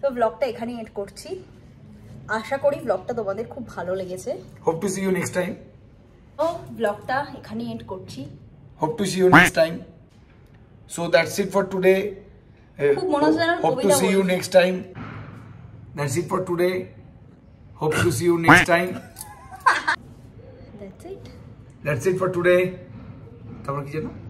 তো ব্লগটা এখানেই এন্ড করছি। আশা করি ব্লগটা তোমাদের খুব ভালো লেগেছে। Hope to see you next time. তো ব্লগটা এখানেই এন্ড করছি। Hope to see you next time. So that's it for today. Hope to see you next time. That's it for today. Hope to see you next time. That's it for today. তারপর কি জানো?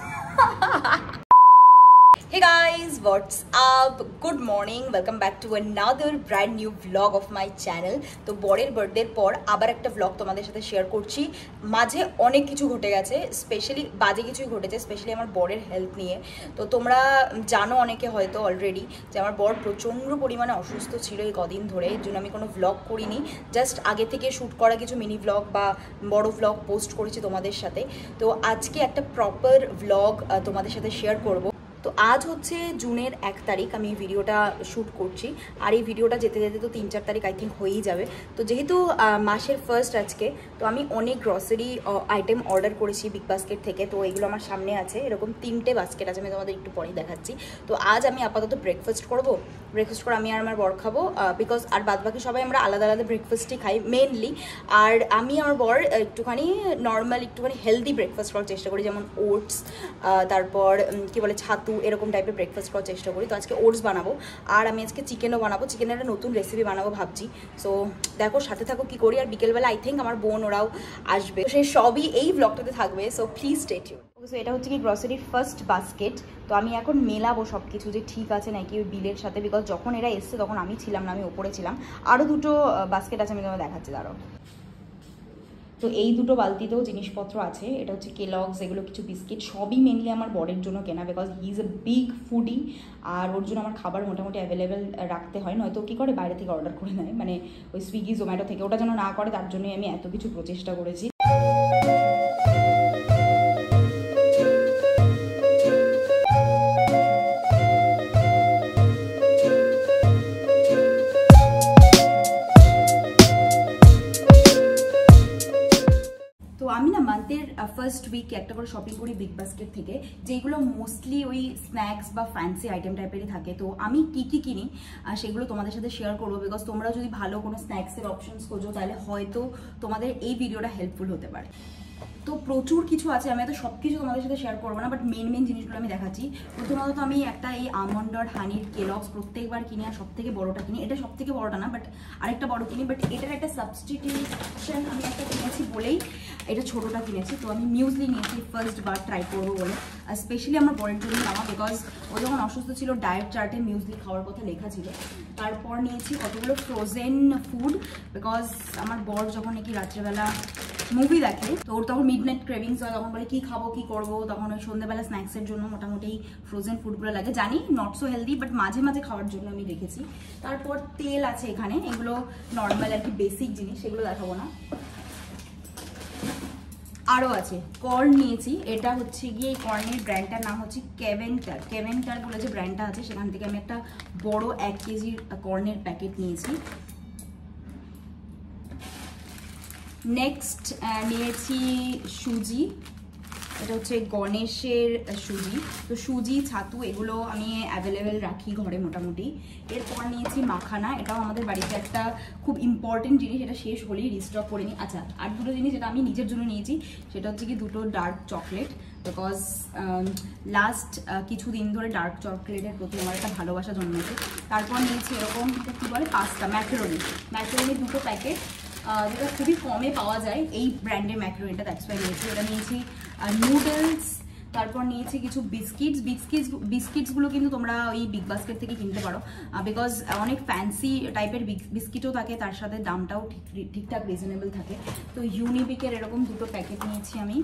Hey guys, what's up? Good morning. Welcome back to another brand new vlog of my channel. তো বরের বার্থডের পর আবার একটা vlog তোমাদের সাথে শেয়ার করছি। মাঝে অনেক কিছু ঘটে গেছে, স্পেশালি বাজে কিছুই ঘটেছে, স্পেশালি আমার বরের হেলথ নিয়ে। তো তোমরা জানো অনেকে হয়তো অলরেডি যে আমার বর প্রচণ্ড পরিমাণে অসুস্থ ছিল এই কদিন ধরে, এর জন্য আমি কোনো ভ্লগ করিনি। জাস্ট আগে থেকে শ্যুট করা কিছু মিনি ভ্লগ বা বড় ভ্লগ পোস্ট করেছি তোমাদের সাথে। তো আজকে একটা প্রপার ভ্লগ তোমাদের সাথে শেয়ার করব। তো আজ হচ্ছে জুনের 1 তারিখ আমি এই ভিডিওটা শ্যুট করছি, আর এই ভিডিওটা যেতে যেতে তো 3-4 তারিখ আই থিঙ্ক হয়েই যাবে। তো যেহেতু মাসের ফার্স্ট আজকে, তো আমি অনেক গ্রসারি আইটেম অর্ডার করেছি বিগ বাস্কেট থেকে। তো এগুলো আমার সামনে আছে, এরকম 3টে বাস্কেট আছে, আমি তোমাদের একটু পরেই দেখাচ্ছি। তো আজ আমি আপাতত ব্রেকফাস্ট করব। ব্রেকফাস্ট করে আমি আর আমার বর খাবো, বিকজ আর বাদবাকি সবাই আমরা আলাদা আলাদা ব্রেকফাস্টই খাই মেনলি। আর আমি আমার বর একটুখানি নর্মাল একটুখানি হেলদি ব্রেকফাস্ট করার চেষ্টা করি, যেমন ওটস, তারপর কি বলে ছাতু, এরকম টাইপের ব্রেকফাস্ট করার চেষ্টা করি। তো আজকে ওটস বানাবো, আর আমি আজকে চিকেনও বানাবো, চিকেনের একটা নতুন রেসিপি বানাবো ভাবছি। সো দেখো সাথে থাকো কী করি। আর বিকেলবেলা আই থিঙ্ক আমার বোন ওরাও আসবে, তো সেই সবই এই ব্লগটাতে থাকবে। So please stay tune. So এটা হচ্ছে কি গ্রসারির ফার্স্ট বাস্কেট। তো আমি এখন মেলাবো সব কিছু যে ঠিক আছে নাকি ওই বিলের সাথে, বিকজ যখন এরা এসছে তখন আমি ছিলাম না, আমি ওপরে ছিলাম। আরও দুটো বাস্কেট আছে, আমি তোমাকে দেখাচ্ছি, দাঁড়াও। তো এই দুটো বালতিতেও জিনিসপত্র আছে। এটা হচ্ছে কেলগস, এগুলো কিছু বিস্কিট, সবই মেনলি আমার বরের জন্য কেনা, because he is a big foodie. আর ওর জন্য আমার খাবার মোটামুটি অ্যাভেলেবেল রাখতে হয়, নয়তো কী করে বাইরে থেকে অর্ডার করে নেয়, মানে ওই সুইগি জোম্যাটো থেকে। ওটা যেন না করে, তার জন্যই আমি এত কিছু প্রচেষ্টা করেছি। মান্থের ফার্স্ট উইকে একটা করে শপিং করি বিগ বাস্কেট থেকে, যেগুলো মোস্টলি ওই স্ন্যাক্স বা ফ্যান্সি আইটেম টাইপেরই থাকে। তো আমি কি কি কিনি সেগুলো তোমাদের সাথে শেয়ার করবো, বিকজ তোমরা যদি ভালো কোনো স্ন্যাক্সের অপশনস খোঁজো তাহলে হয়তো তোমাদের এই ভিডিওটা হেল্পফুল হতে পারে। তো প্রচুর কিছু আছে, আমি তো সব কিছু তোমাদের সাথে শেয়ার করবো না, বাট মেন জিনিসগুলো আমি দেখাচ্ছি। প্রথমত আমি একটা এই আমন্ড আর হানির কেলগস প্রত্যেকবার কিনি, আর সব থেকে বড়োটা কিনি। এটা সব থেকে বড়োটা না, বাট আরেকটা বড়ো কিনি, বাট এটার একটা সাবস্টিটিউশন আমি একটা কিনেছি বলেই এটা ছোটোটা কিনেছি। তো আমি মিউজলি নিয়েছি ফার্স্ট বার ট্রাই করবো বলে, আর স্পেশালি আমার বরের জন্য নেওয়া, বিকজ ও যখন অসুস্থ ছিল ডায়েট চার্টে মিউজলি খাওয়ার কথা লেখা ছিল। তারপর নিয়েছি কতগুলো ফ্রোজেন ফুড, বিকজ আমার বর যখন নাকি রাত্রেবেলা মুভি দেখে, তো ওর তখন মিডনাইট ক্রেভিংস হয়, তখন বলে কি খাবো কি করবো, তখন ওই সন্ধ্যেবেলা স্ন্যাক্সের জন্য মোটামুটি ফ্রোজেন ফুডগুলো লাগে। জানি নট সো হেলদি, বাট মাঝে মাঝে খাওয়ার জন্য আমি রেখেছি। তারপর তেল আছে এখানে, এগুলো নর্মাল আর কি বেসিক জিনিস, সেগুলো দেখাবো না। আরও আছে কর্ন নিয়েছি, এটা হচ্ছে গিয়ে এই কর্নের ব্র্যান্ডটার নাম হচ্ছে কেভেন্টার বলে যে ব্র্যান্ডটা আছে, সেখান থেকে আমি একটা বড় 1 কেজির কর্নের প্যাকেট নিয়েছি। নেক্সট নিয়েছি সুজি, এটা হচ্ছে গণেশের সুজি। তো সুজি ছাতু এগুলো আমি অ্যাভেলেবেল রাখি ঘরে মোটামুটি। এরপর নিয়েছি মাখানা, এটাও আমাদের বাড়িতে একটা খুব ইম্পর্টেন্ট জিনিস, এটা শেষ হলেই রিস্টক করে নিই। আচ্ছা, আর দুটো জিনিস যেটা আমি নিজের জন্য নিয়েছি, সেটা হচ্ছে কি দুটো ডার্ক চকলেট, বিকজ লাস্ট কিছুদিন ধরে ডার্ক চকলেটের প্রতি আমার একটা ভালোবাসা জন্মেছে। তারপর নিয়েছি এরকম কী বলে পাস্তা, ম্যাকারোনি 2 প্যাকেট, যেটা খুবই কমে পাওয়া যায় এই ব্র্যান্ডের ম্যাকারোনিটা, দ্যাটস ওয়াই নিয়েছি। ওটা নিয়েছি নুডলস, তারপর নিয়েছি কিছু বিস্কিটসগুলো কিন্তু তোমরা ওই বিগ বাস্কেট থেকে কিনতে পারো, বিকজ অনেক ফ্যান্সি টাইপের বিস্কিটও থাকে, তার সাথে দামটাও ঠিকঠাক রিজনেবল থাকে। তো ইউনিবিকের এরকম 2 প্যাকেট নিয়েছি আমি।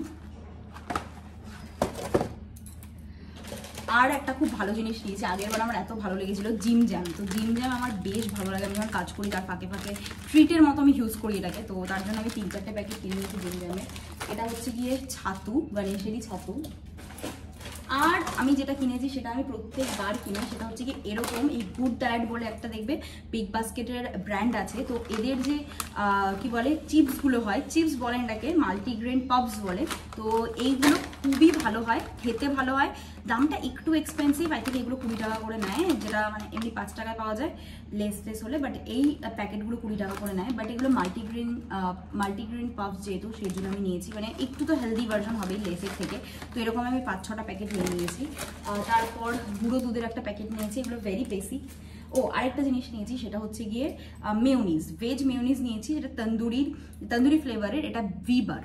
আর একটা খুব ভালো জিনিস নিয়েছি, আগের বার আমার এত ভালো লেগেছিল, জিম জ্যাম। তো জিম জ্যাম আমার বেশ ভালো লাগে, আমি যখন কাজ করি তার ফাঁকে ফাঁকে ট্রিটের মতো আমি ইউজ করি এটাকে। তো তার জন্য আমি 3-4টে প্যাকেট কিনে নিয়েছি জিম জ্যামে। এটা হচ্ছে গিয়ে ছাতু, গণেশেরই ছাতু। আর আমি যেটা কিনেছি সেটা আমি প্রত্যেকবার কিনি, সেটা হচ্ছে কি এরকম এই গুড ডায়েট বলে একটা দেখবে বিগ বাস্কেটের ব্র্যান্ড আছে। তো এদের যে কি বলে চিপসগুলো হয়, চিপস বলে এটাকে মাল্টিগ্রেন পাবস বলে। তো এইগুলো খুবই ভালো হয়, খেতে ভালো হয়, দামটা একটু এক্সপেন্সিভ, আই থিঙ্ক এগুলো 20 টাকা করে নেয়, যেটা মানে এমনি 5 টাকায় পাওয়া যায় লেস হলে, বাট এই প্যাকেটগুলো 20 টাকা করে নেয়। বাট এগুলো মাল্টিগ্রেন পাফ যেহেতু, সেই জন্য আমি নিয়েছি, মানে একটু তো হেলদি ভার্জন হবে লেসের থেকে, তো এরকম আমি 5-6টা প্যাকেট নিয়ে নিয়েছি। তারপর গুঁড়ো দুধের একটা প্যাকেট নিয়েছি, এগুলো ভেরি বেসিক। আরেকটা জিনিস নিয়েছি, সেটা হচ্ছে গিয়ে মেয়োনিজ, ভেজ মেয়োনিজ নিয়েছি, যেটা তন্দুরি ফ্লেভারের, এটা ভিবার।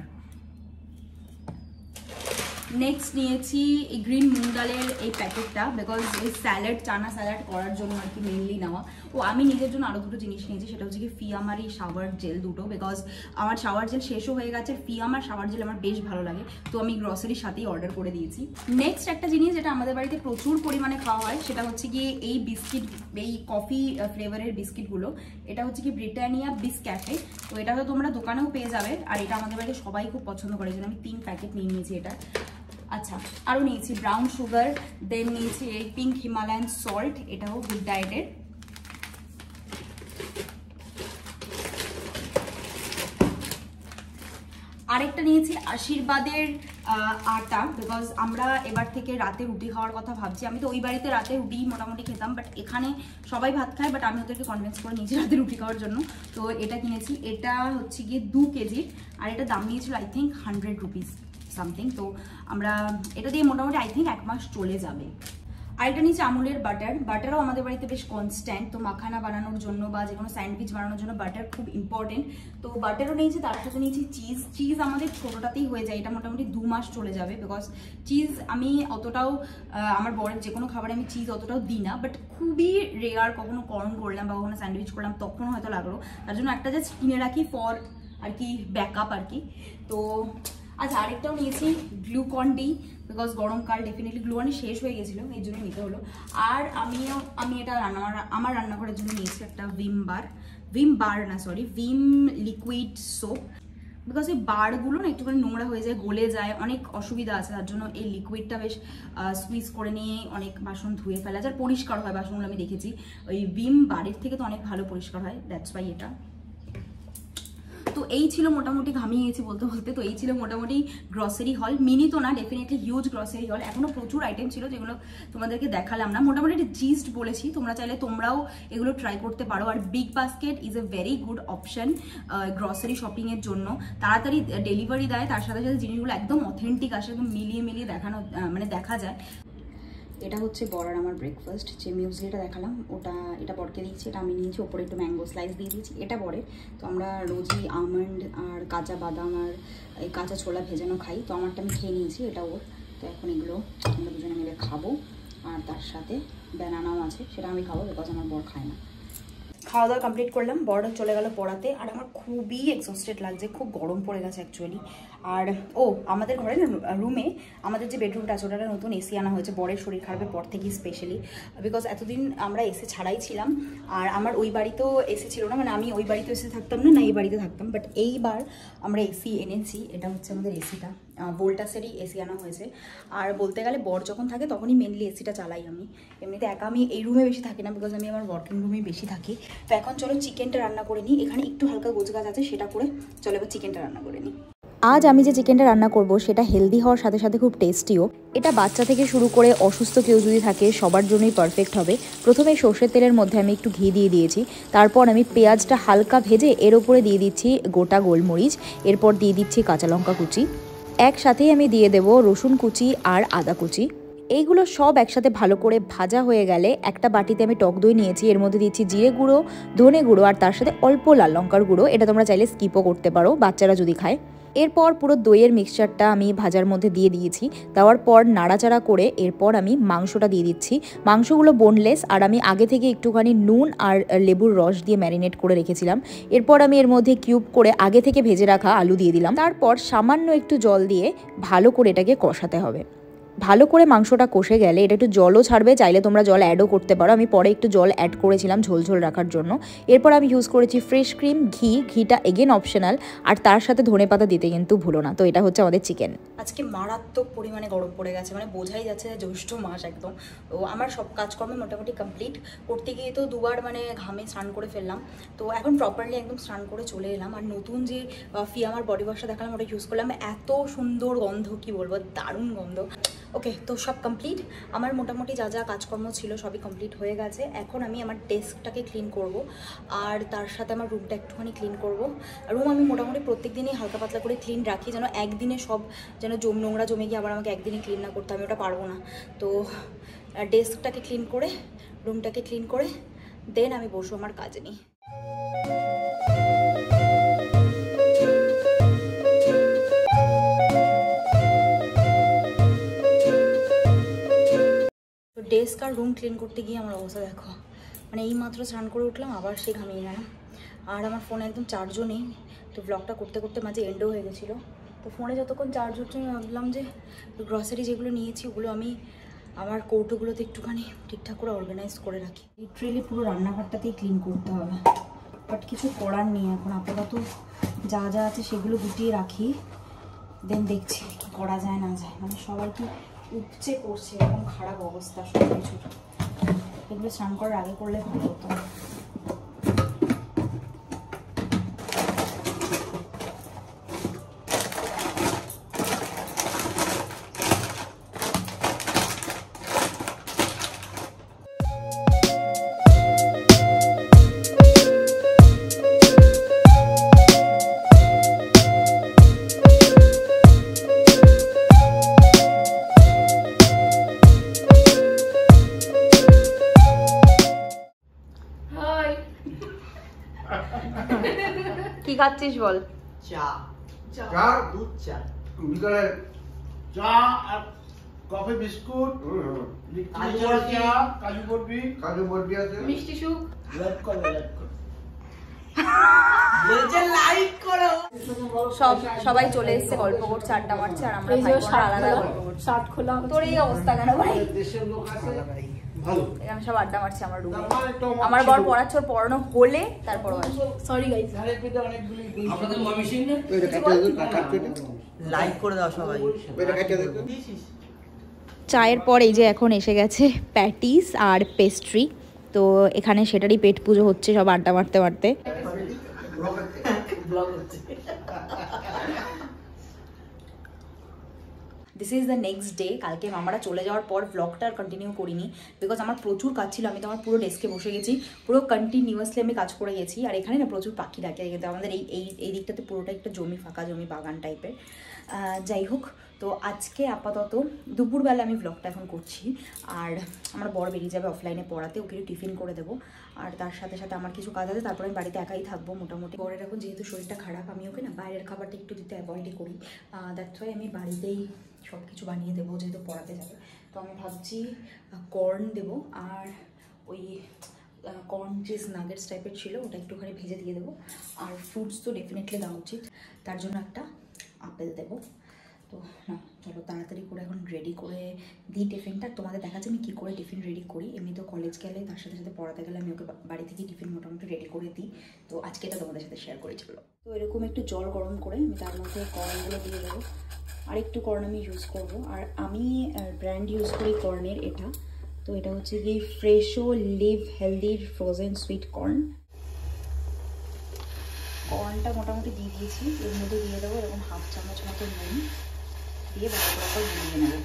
নেক্সট নিয়েছি এই গ্রিন মুগ ডালের এই প্যাকেটটা, বিকজ এই চানা স্যালাড করার জন্য আর কি মেনলি নেওয়া। আমি নিজের জন্য আরও দুটো জিনিস নিয়েছি, সেটা হচ্ছে কি ফিয়াম আর এই শাওয়ার জেল দুটো, বিকজ আমার শাওয়ার জেল শেষও হয়ে গেছে, ফিয়াম আর শাওয়ার জেল আমার বেশ ভালো লাগে, তো আমি গ্রসারির সাথেই অর্ডার করে দিয়েছি। নেক্সট একটা জিনিস যেটা আমাদের বাড়িতে প্রচুর পরিমাণে খাওয়া হয়, সেটা হচ্ছে গিয়ে এই বিস্কিট, এই কফি ফ্লেভারের বিস্কিটগুলো। এটা হচ্ছে কি ব্রিটানিয়া বিস ক্যাফে, তো এটা তো তোমরা দোকানেও পেয়ে যাবে, আর এটা আমাদের বাড়িতে সবাই খুব পছন্দ করে, যেন আমি 3 প্যাকেট নিয়ে নিয়েছি এটা। আচ্ছা, আরও নিয়েছি ব্রাউন সুগার, দেন নিয়েছি এই পিঙ্ক হিমালয়ান সল্ট, এটাও গুড ডায়েটের। আরেকটা নিয়েছি আশীর্বাদের আটা, বিকজ আমরা এবার থেকে রাতে রুটি খাওয়ার কথা ভাবছি। আমি তো ওই বাড়িতে রাতে রুটি মোটামুটি খেতাম, বাট এখানে সবাই ভাত খায়, বাট আমি ওদেরকে কনভিন্স করে নিয়েছি রাতে রুটি খাওয়ার জন্য, তো এটা কিনেছি। এটা হচ্ছে গিয়ে 2 কেজির, আর এটা দাম নিয়েছিল আই থিঙ্ক 100 রুপিস সামথিং, তো আমরা এটা দিয়ে মোটামুটি আই থিঙ্ক 1 মাস চলে যাবে। আরেকটা নিচে আমুলের বাটারও আমাদের বাড়িতে বেশ কনস্ট্যান্ট, তো মাখানা বানানোর জন্য বা যে কোনো স্যান্ডউইচ বানানোর জন্য বাটার খুব ইম্পর্টেন্ট, তো বাটারও নিয়েছি। তার সাথে নিয়েছি চিজ আমাদের ছোটোটাতেই হয়ে যায়, এটা মোটামুটি 2 মাস চলে যাবে, বিকজ চিজ আমি অতটাও আমার বরের যে কোনো খাবারে আমি চিজ অতটাও দিই না, বাট খুবই রেয়ার কখনো কর্ন করলাম বা কখনো স্যান্ডউইচ করলাম তখন হয়তো লাগলো, তার জন্য একটা জাস্ট কিনে রাখি ফর আর কি ব্যাকআপ আর কি। তো আচ্ছা, আরেকটাও নিয়েছি গ্লুকন ডি, বিকজ গরমকাল ডেফিনেটলি গ্লুকন ডি শেষ হয়ে গেছিলো, এই জন্য নিতে হলো। আর আমি এটা আমার রান্নাঘরের জন্য নিয়েছি একটা ভিম লিকুইড সোপ, বিকজ এই বারগুলো না একটুখানি নোংরা হয়ে যায়, গলে যায়, অনেক অসুবিধা আছে, তার জন্য এই লিকুইডটা বেশ সুইচ করে নিয়ে অনেক বাসন ধুয়ে ফেলা যায়, পরিষ্কার হয় বাসনগুলো, আমি দেখেছি ওই ভিম বারের থেকে তো অনেক ভালো পরিষ্কার হয়, দ্যাটস ওয়াই এটা। তো এই ছিল মোটামুটি, ঘামিয়ে গেছি বলতে বলতে, তো এই ছিল মোটামুটি গ্রসারি হল, মিনি তো না, ডেফিনেটলি হিউজ গ্রসারি হল। এখনো প্রচুর আইটেম ছিল যেগুলো তোমাদেরকে দেখালাম না, মোটামুটি একটা জিস্ট বলেছি, তোমরা চাইলে তোমরাও এগুলো ট্রাই করতে পারো। আর big basket is a very good option grocery shopping এর জন্য, তাড়াতাড়ি ডেলিভারি দেয়, তার সাথে সাথে জিনিসগুলো একদম অথেন্টিক আসে, একদম মিলিয়ে দেখানো মানে দেখা যায়। এটা হচ্ছে বড়ার আমার ব্রেকফাস্ট, যে মিউজলিটা দেখালাম এটা বরকে দিয়েছি, এটা আমি নিয়েছি, ওপরে একটু ম্যাঙ্গো স্লাইস দিয়ে দিয়েছি, এটা বরের। তো আমরা রোজই আমন্ড আর কাঁচা বাদাম আর এই কাঁচা ছোলা ভেজানো খাই, তো আমারটা আমি খেয়ে নিয়েছি, এটা ওর। তো এখন এগুলো আমরা দুজনে মিলে খাবো, আর তার সাথে ব্যানানাও আছে, সেটা আমি খাবো, বিকজ আমার বর খায় না। খাওয়া দাওয়া কমপ্লিট করলাম, বড় চলে গেল পড়াতে, আর আমার খুবই এক্সস্টেড লাগছে, খুব গরম পড়ে গেছে অ্যাকচুয়ালি। আর আমাদের ঘরে রুমে আমাদের যে বেডরুমটা আছে ওটা নতুন এসি আনা হয়েছে, বরের শরীর খারাপের পর থেকেই স্পেশালি, বিকজ এতদিন আমরা এসি ছাড়াই ছিলাম, আর আমার ওই বাড়িতেও এসি ছিল না, মানে আমি ওই বাড়িতে এসে থাকতাম না, এই বাড়িতে থাকতাম, বাট এইবার আমরা এসি এনেছি। এটা হচ্ছে আমাদের এসিটা, ভোল্টাসেরই এসি আনা হয়েছে। আর বলতে গেলে বর যখন থাকে তখনই মেনলি এসিটা চালাই আমি, এমনিতে একা আমি এই রুমে বেশি থাকি না, বিকজ আমি আমার ওয়ার্কিং রুমেই বেশি থাকি। তো এখন চলো চিকেনটা রান্না করে নিই, এখানে একটু হালকা গোছগাছ আছে, সেটা করে চলো এবার চিকেনটা রান্না করে নিই। আজ আমি যে চিকেনটা রান্না করব সেটা হেলদি হওয়ার সাথে সাথে খুব টেস্টিও। এটা বাচ্চা থেকে শুরু করে অসুস্থ কেউ যদি থাকে সবার জন্যই পারফেক্ট হবে। প্রথমে সর্ষের তেলের মধ্যে আমি একটু ঘি দিয়ে দিয়েছি, তারপর আমি পেঁয়াজটা হালকা ভেজে এর ওপরে দিয়ে দিচ্ছি গোটা গোলমরিচ, এরপর দিয়ে দিচ্ছি কাঁচা লঙ্কা কুচি, একসাথেই আমি দিয়ে দেব রসুন কুচি আর আদা কুচি। এইগুলো সব একসাথে ভালো করে ভাজা হয়ে গেলে একটা বাটিতে আমি টক দই নিয়েছি, এর মধ্যে দিচ্ছি জিরে গুঁড়ো, ধনে গুঁড়ো আর তার সাথে অল্প লাল লঙ্কার গুঁড়ো, এটা তোমরা চাইলে স্কিপও করতে পারো বাচ্চারা যদি খায়। এরপর পুরো দইয়ের মিক্সচারটা আমি ভাজার মধ্যে দিয়ে দিয়েছি, দেওয়ার পর নাড়াচাড়া করে এরপর আমি মাংসটা দিয়ে দিচ্ছি। মাংসগুলো বোনলেস, আর আমি আগে থেকে একটুখানি নুন আর লেবুর রস দিয়ে ম্যারিনেট করে রেখেছিলাম। এরপর আমি এর মধ্যে কিউব করে আগে থেকে ভেজে রাখা আলু দিয়ে দিলাম, তারপর সামান্য একটু জল দিয়ে ভালো করে এটাকে কষাতে হবে। ভালো করে মাংসটা কষে গেলে এটা একটু জলও ছাড়বে, চাইলে তোমরা জল অ্যাডও করতে পারো। আমি পরে একটু জল অ্যাড করেছিলাম ঝোল রাখার জন্য। এরপর আমি ইউজ করেছি ফ্রেশ ক্রিম, ঘিটা এগেন অপশনাল, আর তার সাথে ধনেপাতা দিতে কিন্তু ভুলো না। তো এটা হচ্ছে আমাদের চিকেন। আজকে মারাত্মক পরিমাণে গরম পড়ে গেছে, মানে বোঝাই যাচ্ছে যে জ্যৈষ্ঠ মাস একদম। তো আমার সব কাজকর্ম মোটামুটি কমপ্লিট, করতে গিয়ে তো দুবার মানে ঘামে স্নান করে ফেললাম। তো এখন প্রপারলি একদম স্নান করে চলে এলাম। আর নতুন যে আমার বডি ওয়াশটা দেখালাম ওটা ইউজ করলাম, এত সুন্দর গন্ধ, কি বলবো, দারুণ গন্ধ। ওকে, তো সব কমপ্লিট। আমার মোটামুটি যা যা কাজকর্ম ছিল সবই কমপ্লিট হয়ে গেছে। এখন আমি আমার ডেস্কটাকে ক্লিন করব, আর তার সাথে আমার রুমটা একটুখানি ক্লিন করব। রুম আমি মোটামুটি প্রত্যেক দিনই হালকা পাতলা করে ক্লিন রাখি, যেন একদিনে সব যেন নোংরা জমে গিয়ে আবার আমাকে একদিনে ক্লিন না করতে, আমি ওটা পারবো না। তো ডেস্কটাকে ক্লিন করে, রুমটাকে ক্লিন করে দেন আমি বসবো আমার কাজে নিয়ে। তো ডেস্ক আর রুম ক্লিন করতে গিয়ে আমার অবস্থা দেখো, মানে এই মাত্র স্নান করে উঠলাম, আবার সে ঘামিয়ে গেলাম। আর আমার ফোনে একদম চার্জও নেই, তো ব্লগটা করতে করতে মাঝে এন্ডও হয়ে গেছিলো। তো ফোনে যতক্ষণ চার্জ হচ্ছে আমি ভাবলাম যে গ্রসারি যেগুলো নিয়েছি ওগুলো আমি আমার কৌটোগুলোতে একটুখানি ঠিকঠাক করে অর্গানাইজ করে রাখি। লিটারেলি পুরো রান্নাঘরটাতেই ক্লিন করতে হবে, বাট কিছু করার নেই। এখন আপাতত যা যা আছে সেগুলো গুটিয়ে রাখি, দেন দেখছি কি করা যায় না যায়। মানে সবার কি উপচে পড়ছে, এরকম খারাপ অবস্থা সব কিছুর। এগুলো স্নান করার আগে করলে ভালো হতো। কি খাচ্ছিস বল? চা, দুধ চা, বিকালে চা আর কফি বিস্কুট, কাজু বরফি আছে, মিষ্টি সুখ। লাইক করো। সবাই চলে এসেছে, গল্প করছে, আড্ডা মারছে, আর আমরা আলাদা গল্প করছি। শার্ট খোলা, তোর এই অবস্থা কেন ভাই? দেশের লোক আছে ভালো, এখানে সব আড্ডা মারছে আমার রুমে। আমার বর পড়াচ্ছে, ওর পড়ানো হলে তারপর সরি গাইস, আপনাদের ময়মনসিং না, লাইক করে দাও সবাই। চায়ের পর এই যে এখন এসে গেছে প্যাটিস আর পেস্ট্রি। তো এখানে সেটারই পেট পুজো হচ্ছে, সব আড্ডা মারতে মারতে। This is the next day. কালকে মামারা চলে যাওয়ার পর ব্লগটা আর কন্টিনিউ করিনি, বিকজ আমার প্রচুর কাজ ছিল। আমি তো আমার পুরো ডেস্কে বসে গেছি, পুরো কন্টিনিউয়াসলি আমি কাজ করে গেছি। আর এখানে না প্রচুর পাখি ডাকে, কিন্তু আমাদের এই দিকটাতে পুরোটা একটা জমি, ফাঁকা জমি, বাগান টাইপের। যাই হোক, তো আজকে আপাতত দুপুরবেলা আমি ব্লগটা এখন করছি। আর আমার বর বেরিয়ে যাবে অফলাইনে পড়াতে, ওকে টিফিন করে দেবো। আর তার সাথে সাথে আমার কিছু কাজ আছে, তারপরে আমি বাড়িতে একাই থাকবো মোটামুটি। বরের এখন যেহেতু শরীরটা খারাপ, আমি ওকে না বাইরের খাবারটা একটু দিতে অ্যাভয়েডই করি। দ্যাটস ওয়াই আমি বাড়িতেই সব কিছু বানিয়ে দেবো, যেহেতু পড়াতে যাবে। তো আমি ভাবছি কর্ন দেবো, আর ওই কর্ন চিজ নাগেটস টাইপের ছিল, ওটা একটুখানি ভেজে দিয়ে দেবো। আর ফ্রুটস তো ডেফিনেটলি দেওয়া উচিত, তার জন্য একটা আপেল দেবো। তো না, চলো তাড়াতাড়ি করে এখন রেডি করে দিই টিফিনটা। তোমাদের দেখাচ্ছে আমি কী করে টিফিন রেডি করি। এমনি তো কলেজ গেলে, তার সাথে সাথে পড়াতে গেলে আমি ওকে বাড়ি থেকে টিফিন মোটামুটি রেডি করে দিই। তো আজকে এটা তোমাদের সাথে শেয়ার করি। চলো, তো এরকম একটু জল গরম করে আমি তার মধ্যে কর্নগুলো দিয়ে দেবো। আর একটু কর্ন আমি ইউজ করব, আর আমি ব্র্যান্ড ইউজ করি কর্নের এটা। তো এটা হচ্ছে কি Fresho live healthier frozen sweet corn. কর্নটা মোটামুটি দিয়ে দিয়েছি, এর মধ্যে দিয়ে দেবো এরকম হাফ চামচ মতো নুন দিয়ে ভালো করে গুলিয়ে নেব।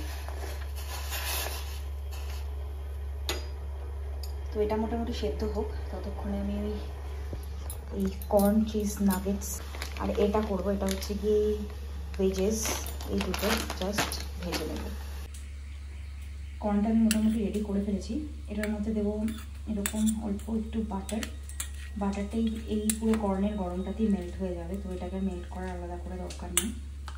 তো এটা মোটামুটি সেদ্ধ হোক, ততক্ষণে আমি ওই কর্ন চিজ নাগেটস আর এটা করবো। এটা হচ্ছে কি ভেজেস, এই দুটো জাস্ট ভেজে নেব। কর্নটা আমি মোটামুটি রেডি করে ফেলেছি। এটার মধ্যে দেবো এরকম অল্প একটু বাটারটাই এই পুরো কর্নের গরমটাতেই মেল্ট হয়ে যাবে। তো এটাকে মেল্ট করার আলাদা করে দরকার নেই।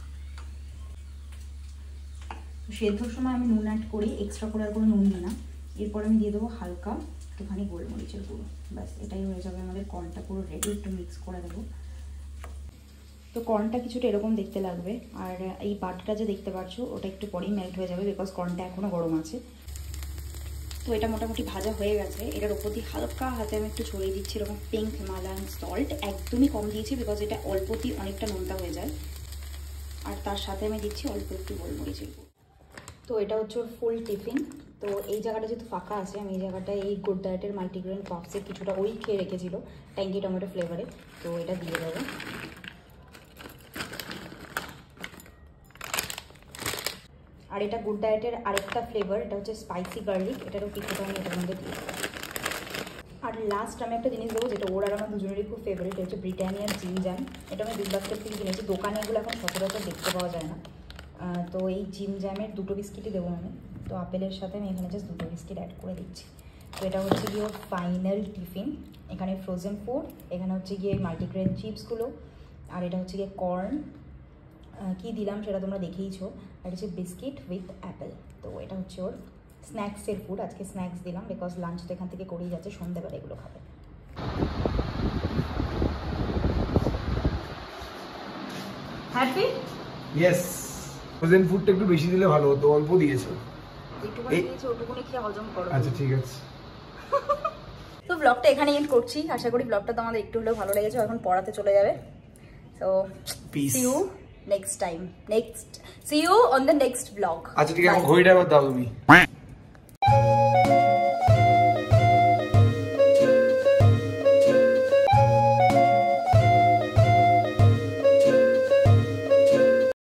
সেদ্ধর সময় আমি নুন অ্যাড করি, এক্সট্রা করে আর কোনো নুন দিই না। এরপর আমি দিয়ে দেবো হালকা একটুখানি গোলমরিচের গুঁড়ো, ব্যাস এটাই হয়ে যাবে আমাদের কর্নটা পুরো রেডি। একটু মিক্স করে দেবো। তো কর্নটা কিছুটা এরকম দেখতে লাগবে, আর এই বাটারটা যে দেখতে পাচ্ছ ওটা একটু পরেই মেল্ট হয়ে যাবে, বিকজ কর্নটা এখনও গরম আছে। তো এটা মোটামুটি ভাজা হয়ে গেছে। এটার ওপর দিয়ে হালকা হাতে আমি একটু ছড়িয়ে দিচ্ছি এরকম পিঙ্ক হিমালয়ান সল্ট, একদমই কম দিয়েছি বিকজ এটা অল্পতেই অনেকটা নোনতা হয়ে যায়। আর তার সাথে আমি দিচ্ছি অল্প একটু গোলমরিচের গুঁড়ো। তো এটা হচ্ছে ওর ফুল টিফিন। তো এই জায়গাটা যেহেতু ফাঁকা আছে, আমি এই জায়গাটায় এই গুড ডায়েটের মাল্টিগ্রেন পাফসের কিছুটা ওই খেয়ে রেখেছিল ট্যাঙ্কি টমেটো ফ্লেভারে, তো এটা দিয়ে দেবো। আর এটা গুড ডায়েটের আরেকটা ফ্লেভার, এটা হচ্ছে স্পাইসি গার্লিক, এটারও কিছুটা আমি এটার মধ্যে দিয়ে দেবো। আর লাস্ট আমি একটা জিনিস দেবো যেটা ওর আর আমার দুজনেরই খুব ফেভারিট, হচ্ছে ব্রিটানিয়ার জিম জ্যাম। এটা আমি বিগ বাস্কেট থেকে কিনেছি, দোকানে এগুলো এখন সচরাচর দেখতে পাওয়া যায় না। তো এই জিম জ্যামের 2টো বিস্কিটই দেবো আমি। তো আপেলের সাথে আমি এখানে জাস্ট 2টো বিস্কিট অ্যাড করে দিচ্ছি। তো এটা হচ্ছে গিয়ে ওর ফাইনাল টিফিন। এখানে ফ্রোজেন ফুড, এখানে হচ্ছে গিয়ে মাল্টিগ্রেন চিপসগুলো, আর এটা হচ্ছে গিয়ে কর্ন। কী দিলাম সেটা তোমরা দেখেইছো। আর হচ্ছে বিস্কিট উইথ অ্যাপেল। তো এটা হচ্ছে ওর স্ন্যাক্সের ফুড। আজকে স্ন্যাক্স দিলাম বিকজ লাঞ্চ তো এখান থেকে করেই যাচ্ছে, সন্ধ্যেবেলা এগুলো খাবে। হ্যাপি? ইয়েস। ফ্রোজেন ফুডটা একটু বেশি দিলে ভালো হতো, অল্প দিয়েছো। এইটুকুনি দিয়েছি, ওটুকুনি খেয়ে হজম করো। আচ্ছা ঠিক আছে। তো ব্লগটা এখানে এন্ড করছি। আশা করি ব্লগটা তোমাদের একটু হলেও ভালো লেগেছে। এখন পড়াতে চলে যাবে। So see you next time. See you on the next vlog. আচ্ছা ঠিক আছে, ঘড়িটা আবার দাও তুমি।